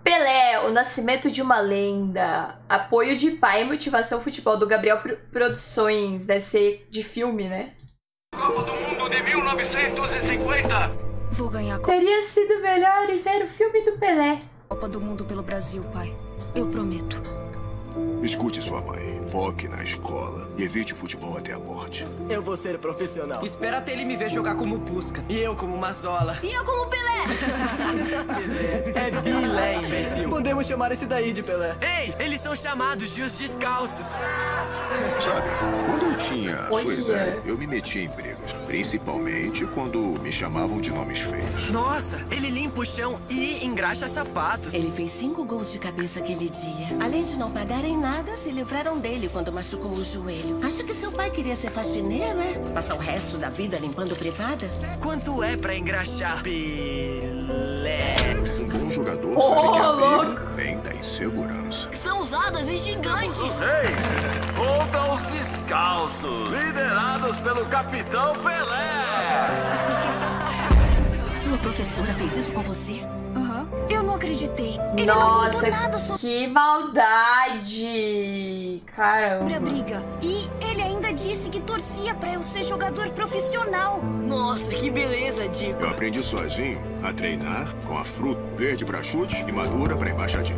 Pelé, o nascimento de uma lenda. Apoio de pai e motivação futebol do Gabriel Produções. Deve ser de filme, né? Copa do Mundo de 1950. Vou ganhar a Teria sido melhor ir ver o filme do Pelé. Copa do Mundo pelo Brasil, pai. Eu prometo. Escute sua mãe. Foque na escola e evite o futebol até a morte. Eu vou ser profissional. Espera até ele me ver jogar como Pusca. E eu como Mazola. E eu como Pelé! É Bilé, imbecil. Podemos chamar esse daí de Pelé. Ei, eles são chamados de os descalços. Sabe, quando eu tinha a sua Olha. idade, eu me metia em brigas. Principalmente quando me chamavam de nomes feios. Nossa, ele limpa o chão e engraxa sapatos. Ele fez 5 gols de cabeça aquele dia. Além de não pagarem nada, se livraram dele quando machucou o joelho. Acha que seu pai queria ser faxineiro, é? Passar o resto da vida limpando privada? Quanto é pra engraxar? Pelé. Um bom jogador sabe que a louco. briga vem da insegurança. São usadas e gigantes! Os reis contra os descalços, liderados pelo capitão Pelé. Sua professora fez isso com você? Aham. Eu não acreditei. Ele não Nossa, contou nada sobre que maldade. a Caramba. briga. E ele ainda disse que torcia pra eu ser jogador profissional. Nossa, que beleza, Dico. Eu aprendi sozinho a treinar com a fruta verde para chutes e madura para embaixadinha.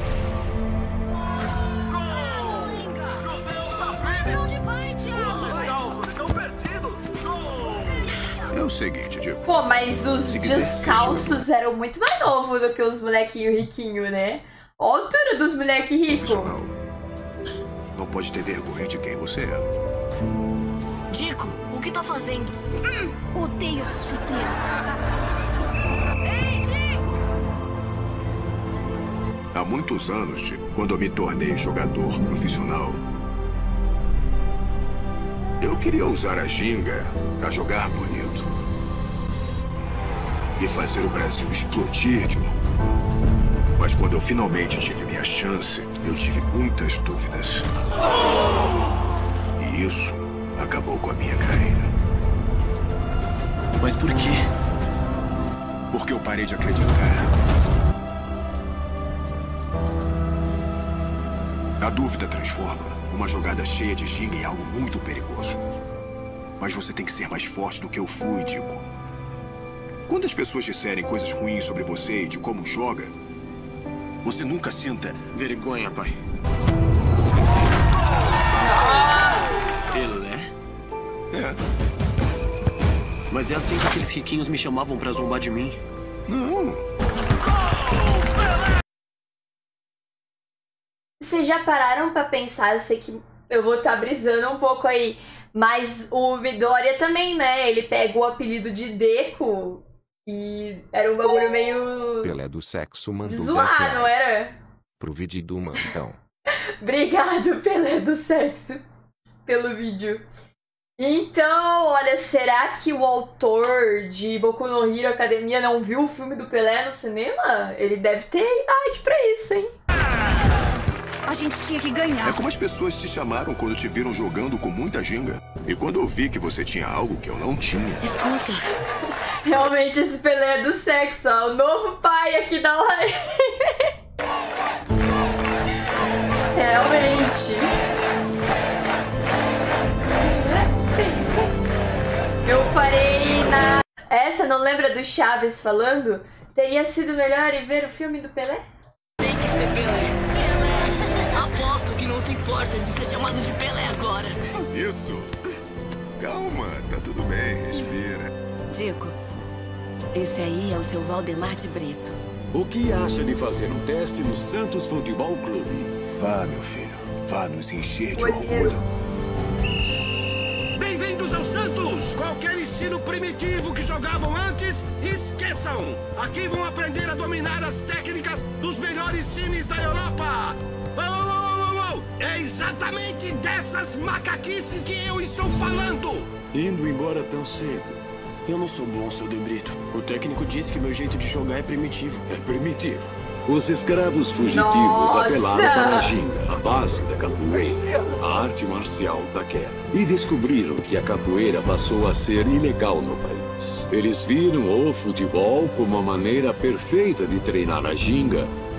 Pra onde vai, Thiago? Os descalços estão perdidos. É o seguinte, Dico. Pô, mas os Se quiser ser descalços eram muito mais novos do que os molequinhos riquinhos, né? Olha a altura dos moleques ricos. Profissional. Não pode ter vergonha de quem você é. Dico, o que tá fazendo? Odeio esses chuteiros. Ei, Dico! Há muitos anos, Dico, quando eu me tornei jogador profissional, eu queria usar a ginga para jogar bonito. E fazer o Brasil explodir de orgulho. Mas quando eu finalmente tive minha chance, eu tive muitas dúvidas. E isso acabou com a minha carreira. Mas por quê? Porque eu parei de acreditar. A dúvida transforma uma jogada cheia de ginga em algo muito perigoso. Mas você tem que ser mais forte do que eu fui, Dico. Quando as pessoas disserem coisas ruins sobre você e de como joga, você nunca sinta vergonha, pai. Pelé? É. Mas é assim que aqueles riquinhos me chamavam pra zombar de mim. Não. Vocês já pararam pra pensar? Eu sei que eu vou estar brisando um pouco aí, mas o Midoriya também, né? Ele pega o apelido de Deco e era um bagulho meio Pelé do sexo mandou zoar, não era? pro vídeo do Mantão. Obrigado, Pelé do sexo, pelo vídeo. Então, olha, será que o autor de Boku no Hero Academia não viu o filme do Pelé no cinema? Ele deve ter idade pra isso, hein? A gente tinha que É ganhar. como as pessoas te chamaram quando te viram jogando com muita ginga. E quando eu vi que você tinha algo que eu não tinha. Escuta, Realmente esse Pelé é do sexo, ó. O novo pai aqui da live. Realmente. Eu parei na... Essa, não lembra do Chaves falando? Teria sido melhor ir ver o filme do Pelé? Tem que ser Pelé. Aposto que não se importa de ser chamado de Pelé agora. Isso. Calma, tá tudo bem, respira. Dico. Esse aí é o seu Valdemar de Brito. O que acha de fazer um teste no Santos Futebol Clube? Vá, meu filho. Vá nos encher de Olha. orgulho. Bem-vindos ao Santos! Qualquer estilo primitivo que jogavam antes, esqueçam! Aqui vão aprender a dominar as técnicas dos melhores times da Europa! É exatamente dessas macaquices que eu estou falando! Indo embora tão cedo. Eu não sou bom, seu De Brito. O técnico disse que meu jeito de jogar é primitivo. É primitivo. Os escravos fugitivos Nossa! apelaram para a ginga, a base da capoeira, a arte marcial da queda. E descobriram que a capoeira passou a ser ilegal no país. Eles viram o futebol como a maneira perfeita de treinar a ginga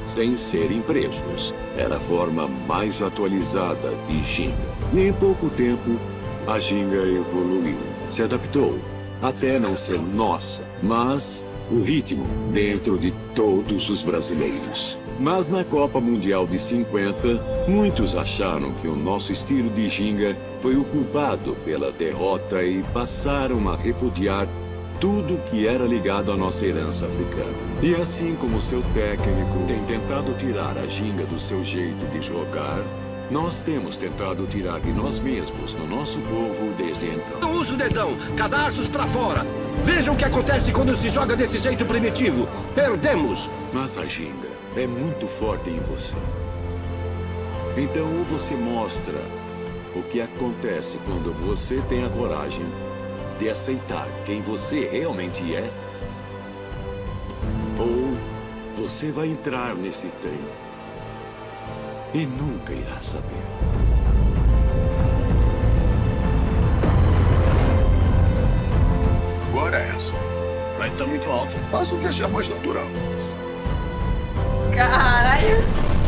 sem serem presos. Era a forma mais atualizada de Ginga. E em pouco tempo, a Ginga evoluiu, se adaptou, até não ser nossa, mas o ritmo dentro de todos os brasileiros. Mas na Copa Mundial de 50, muitos acharam que o nosso estilo de Ginga foi o culpado pela derrota e passaram a repudiar tudo que era ligado à nossa herança africana. E assim como seu técnico tem tentado tirar a Ginga do seu jeito de jogar, nós temos tentado tirar de nós mesmos, no nosso povo, desde então. Não usa o dedão, cadarços pra fora. Vejam o que acontece quando se joga desse jeito primitivo. Perdemos. Mas a Ginga é muito forte em você. Então, ou você mostra o que acontece quando você tem a coragem de aceitar quem você realmente é, ou você vai entrar nesse trem e nunca irá saber. Agora é essa. Mas tá muito alto. Faça o que achar mais natural. Caralho.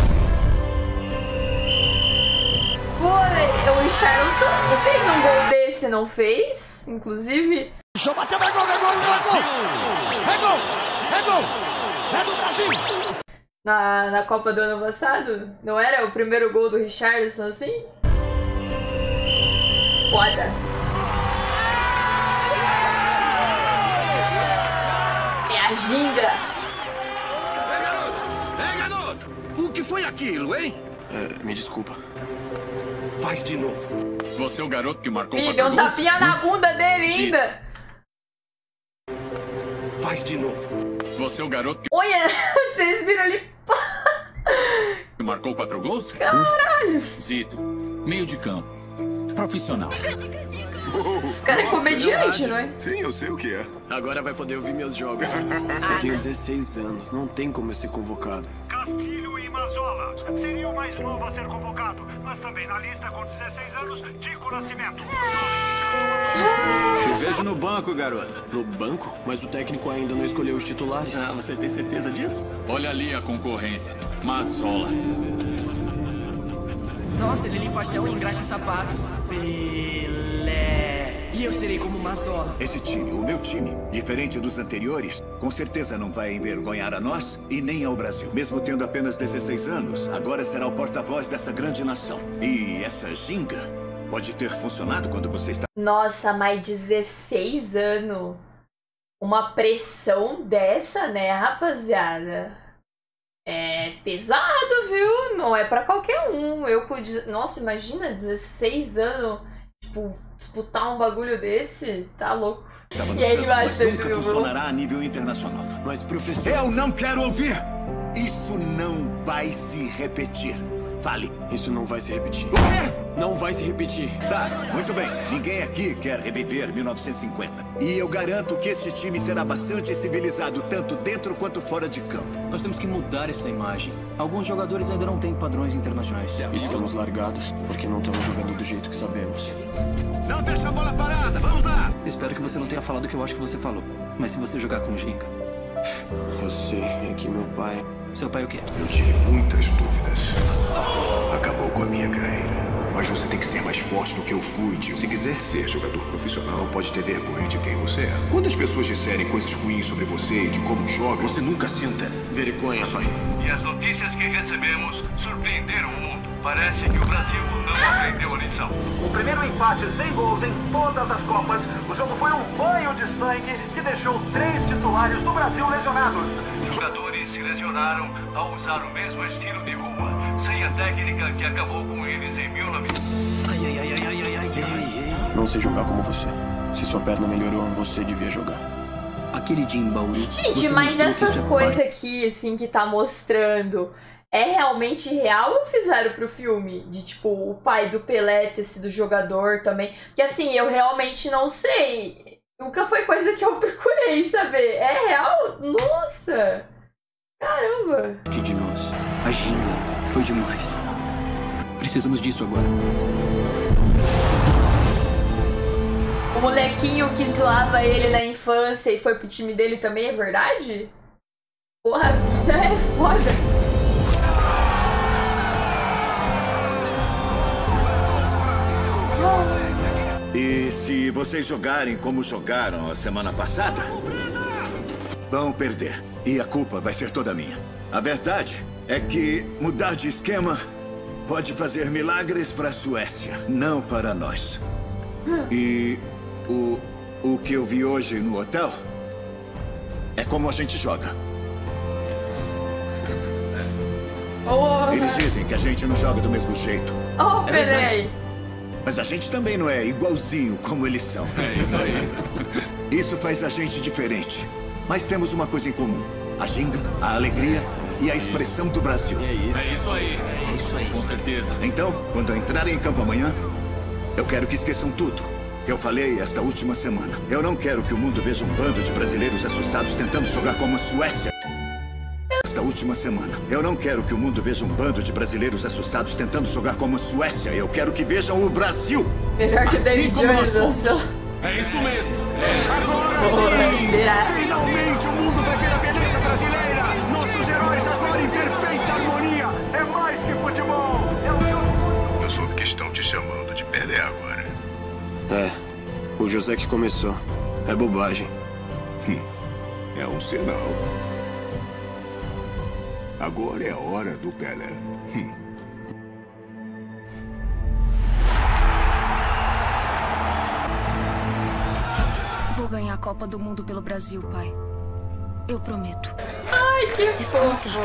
Pô, o Richarlison fez um gol desse, não fez? Inclusive. Deixa eu bater, vai gol, vai gol, vai gol! É gol! É gol! É do Brasil! Na Copa do ano passado? Não era o primeiro gol do Richarlison assim? Foda. É a Ginga. É, garoto! O que foi aquilo, hein? Me desculpa. Faz de novo. Você é o garoto que marcou Ih, deu um tapinha na bunda dele ainda. Faz de novo. Você é o garoto que Olha, vocês viram ali. marcou 4 gols? Caralho. Zito, meio de campo. Profissional. Esse cara é comediante, não é? Sim, eu sei o que é. Agora vai poder ouvir meus jogos. Eu tenho 16 anos, não tem como eu ser convocado. Castilho e Mazola. Seria o mais novo a ser convocado, mas também na lista com 16 anos, Tico Nascimento. Te vejo no banco, garoto. No banco? Mas o técnico ainda não escolheu os titulares. Ah, você tem certeza disso? Olha ali a concorrência. Mazola. Nossa, ele limpa chão e engraxa sapatos. Pelé. E eu serei como Mazola. Esse time, o meu time, diferente dos anteriores, com certeza não vai envergonhar a nós e nem ao Brasil. Mesmo tendo apenas 16 anos, agora será o porta-voz dessa grande nação. E essa ginga pode ter funcionado quando você está... Nossa, mas 16 anos. Uma pressão dessa, né, rapaziada? É pesado, viu? Não é pra qualquer um. Nossa, imagina 16 anos, tipo, disputar um bagulho desse. Tá louco. E aí, mas nunca funcionará a nível internacional. Mas, professor... Eu não quero ouvir! Isso não vai se repetir. Fale. Isso não vai se repetir. O quê? Não vai se repetir. Tá, muito bem. Ninguém aqui quer reviver 1950. E eu garanto que este time será bastante civilizado, tanto dentro quanto fora de campo. Nós temos que mudar essa imagem. Alguns jogadores ainda não têm padrões internacionais. Estamos largados porque não estamos jogando do jeito que sabemos. Não deixa a bola parada, vamos lá! Espero que você não tenha falado o que eu acho que você falou. Mas se você jogar com Ginga... Eu sei, é que meu pai... Seu pai o quê? Eu tive muitas dúvidas. Acabou com a minha carreira. Mas você tem que ser mais forte do que eu fui, Dio. Se quiser ser jogador profissional, pode ter vergonha de quem você é. Quando as pessoas disserem coisas ruins sobre você e de como joga, você nunca sinta vergonha, pai. E as notícias que recebemos surpreenderam o mundo. Parece que o Brasil não aprendeu a lição. O primeiro empate sem gols em todas as Copas. O jogo foi um banho de sangue que deixou 3 titulares do Brasil lesionados. Os jogadores se lesionaram ao usar o mesmo estilo de rua, sem a técnica que acabou com eles em 1900. Não sei jogar como você. Se sua perna melhorou, você devia jogar. Aquele Jimbauri. Gente, mas essas coisas aqui, assim, que tá mostrando, é realmente real ou fizeram pro filme? De, tipo, o pai do Pelé ter sido jogador também? Porque, assim, eu realmente não sei. Nunca foi coisa que eu procurei saber. É real? Nossa! Caramba! De nós. A Ginga foi demais. Precisamos disso agora. O molequinho que zoava ele na infância e foi pro time dele também, é verdade? Porra, a vida é foda. se vocês jogarem como jogaram a semana passada, vão perder. E a culpa vai ser toda minha. A verdade é que mudar de esquema pode fazer milagres para a Suécia, não para nós. E o que eu vi hoje no hotel é como a gente joga. Eles dizem que a gente não joga do mesmo jeito. Oh, Pelé! Mas a gente também não é igualzinho como eles são. É isso aí. Isso faz a gente diferente. Mas temos uma coisa em comum: a ginga, a alegria e a expressão do Brasil. É isso aí. Com certeza. Então, quando entrarem em campo amanhã, eu quero que esqueçam tudo que eu falei essa última semana. Eu não quero que o mundo veja um bando de brasileiros assustados tentando jogar como a Suécia. Essa última semana. Eu não quero que o mundo veja um bando de brasileiros assustados tentando jogar como a Suécia. Eu quero que vejam o Brasil. Melhor que o Danny Jones, É isso mesmo. Agora sim! Será? Finalmente o mundo vai ver a beleza brasileira! Nossos heróis agora em perfeita harmonia! É mais que futebol! É um jogo... Eu soube que estão te chamando de Pelé agora. É, o José que começou. É bobagem. É um sinal. Agora é a hora do Pelé. Vou ganhar a Copa do Mundo pelo Brasil, pai. Eu prometo. Ai, que fofo.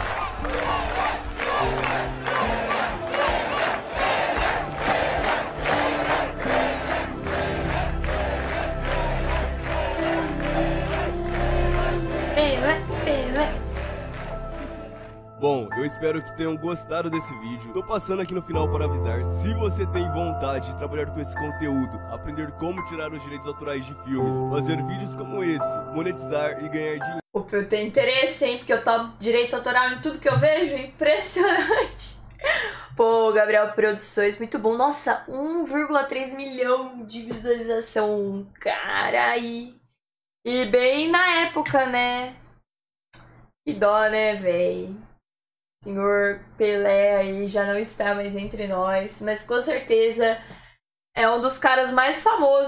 Pelé. Bom, eu espero que tenham gostado desse vídeo. Tô passando aqui no final para avisar, se você tem vontade de trabalhar com esse conteúdo, aprender como tirar os direitos autorais de filmes, fazer vídeos como esse, monetizar e ganhar dinheiro. Opa, eu tenho interesse, hein? Porque eu tomo direito autoral em tudo que eu vejo. Impressionante. Pô, Gabriel Produções, muito bom. Nossa, 1,3 milhão de visualização. Cara, aí. E bem na época, né? Que dó, né, véi? Senhor Pelé aí já não está mais entre nós, mas com certeza é um dos caras mais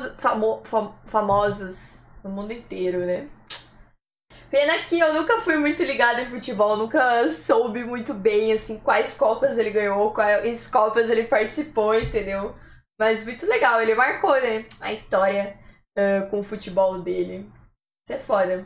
famosos no mundo inteiro, né? Pena que eu nunca fui muito ligada em futebol, nunca soube muito bem, assim, quais Copas ele ganhou, quais Copas ele participou, entendeu? Mas muito legal, ele marcou, né, a história com o futebol dele. Isso é foda.